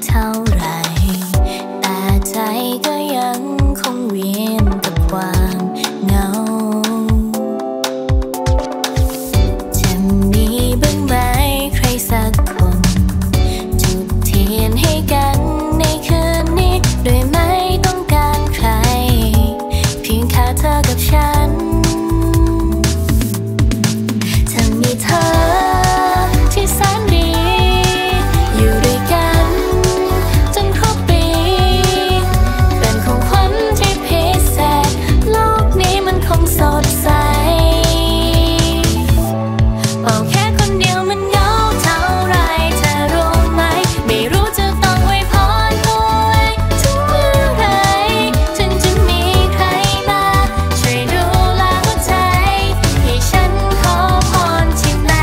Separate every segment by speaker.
Speaker 1: เท่าไรแต่ใจก็ยังคงเวียนกับความเหงาจะมีบ้างไหมใครสักคนจุดเทียนให้กันในคืนนี้โดยไม่ต้องการใครเพียงแค่เธอกับฉันถ้ามีเธอที่แสนดีอยู่ด้วยกันจนครบปีเป็นของขวัญที่พิเศษโลกนี้มันคงสดใสเป่าแค่คนเดียวมันเหงาเท่าไรเธอรู้ไหมไม่รู้จะต้องอวยพรตัวเองถึงเมื่อไรถึงจะมีใครมาช่วยดูแลหัวใจให้ฉันขอพรที่ไหน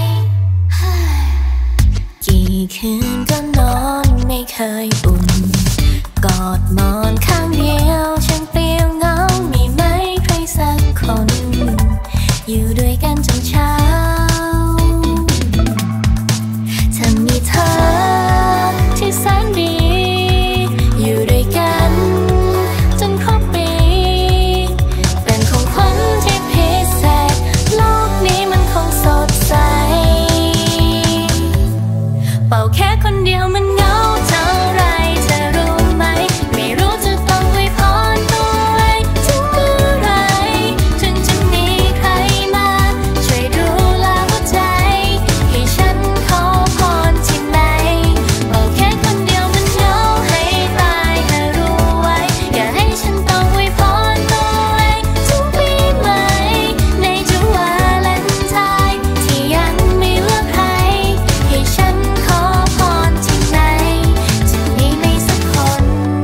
Speaker 1: กี่คืนก็นอนไม่เคยอุ่นกอดหมอนข้างเดียวฉันเปลี่ยวเหงามีไหมใครสักคนอยู่ด้วยกันจนเช้าถ้ามีเธอที่แสนดีอยู่ด้วยกันจนครบปีเป็นของขวัญที่พิเศษโลกนี้มันคงสดใสเป่าแค่คนเดียวมันเหงาเท่าไรเธอรู้ไหมไม่รู้จะต้องอวยพรตัวเองถึงเมื่อไรถึงจะมีใครมาช่วยดูแลหัวใจให้ฉันขอพรที่ไหนเป่าแค่คนเดียวมันเหงาให้ตายเธอรู้ไว้อย่าให้ฉันต้องอวยพรตัวเองทุกปีใหม่ในจังหวะเลนไทน์ที่ยังไม่เลือกใครให้ฉันขอพรที่ไหนจะมีไม่สักคน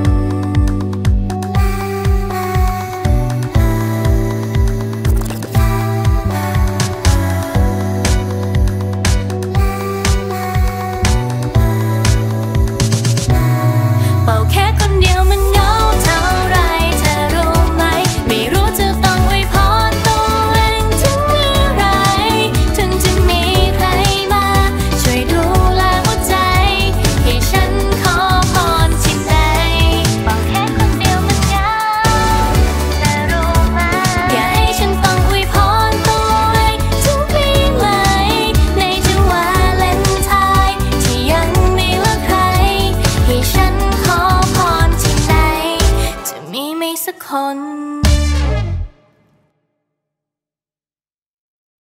Speaker 1: เป่าแค่คนเดียวมันเหงาเท่าไรเธอรู้ไหมไม่รู้จะต้องอวยพรตัวเองถึงเมื่อไรถึงจะมีใครมาช่วยดูแลหัวใจให้ฉันขอพรที่ไหนเป่าแค่คนเดียวมันเหงาเธอรู้ไหมอย่าให้ฉันต้องอวยพรตัวเองทุกปีใหม่ในจังหวะเลนไทน์ที่ยังไม่เลือกใครให้ฉันขอพรที่ไหนจะมีไม่สักคน